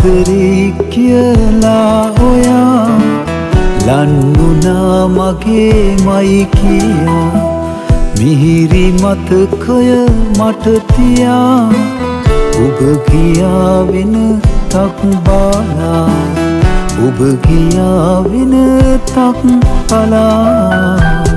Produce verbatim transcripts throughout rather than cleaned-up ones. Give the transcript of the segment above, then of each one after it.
ආදරේ කියලා ඔයා ලන්නුනා මගේමයි කියා මිහිරි මතකය මට තියා ඔබ ගියා වෙන තක් බාලා ඔබ ගියා වෙන තක් පලා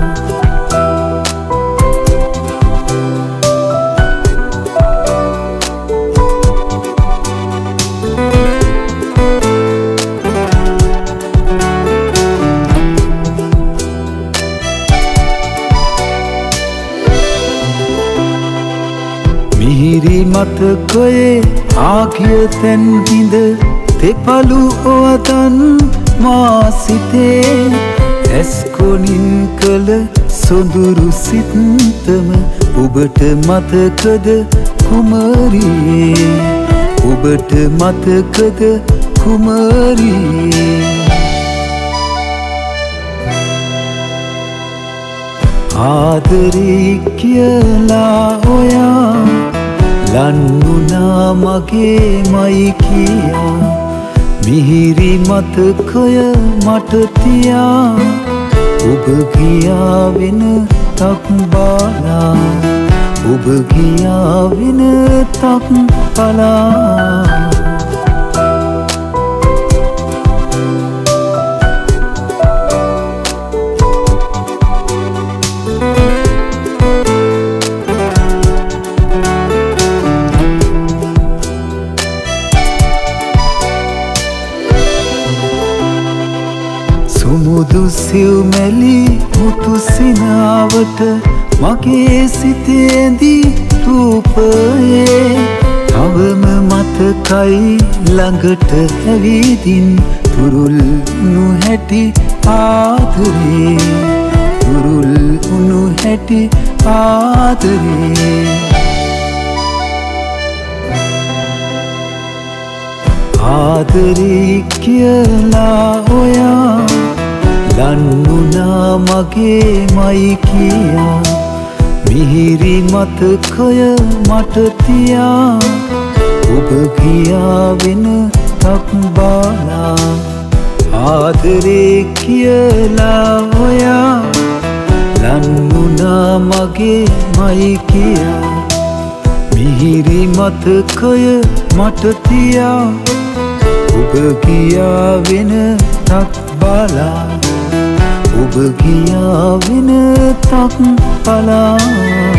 මිහිරි මතකයේ ආගිය තැන් හිඳ තෙපලු ඔවතන් මා සිතේ ඇස්කොනින් කළ සොඳුරු සිත්තම ඔබට මතකද කුමරියේ ඔබට මතකද කුමරියේ ආදරේ කියලා ඔයා ලන්නුනා මගේමයි කියා මිහිරි මතකය මට තියා ඔබ ගියා වෙන තක් බාලා ඔබ ගියා වෙන තක් පලා සුමුදු සිව්මැලි මුතු සිනාවට මගේ සිතේදී රූපයේ තවම මතකයි ළඟට ඇවිදින් තුරුල් උණු හැටි ආදරේ තුරුල් උණු හැටි ආදරේ ආදරේ කියලා ඔයා ලන්නුනා මගේමයි කියා මිහිරි මතකය මට තියා ඔබ ගියා වෙන තක් බාලා ආදරේ කියලා ඔයා ලන්නුනා මගේමයි කියා මිහිරි මතකය මට තියා ඔබ ගියා වෙන තක් බාලා ඔබ ගියා වෙන තක් පලා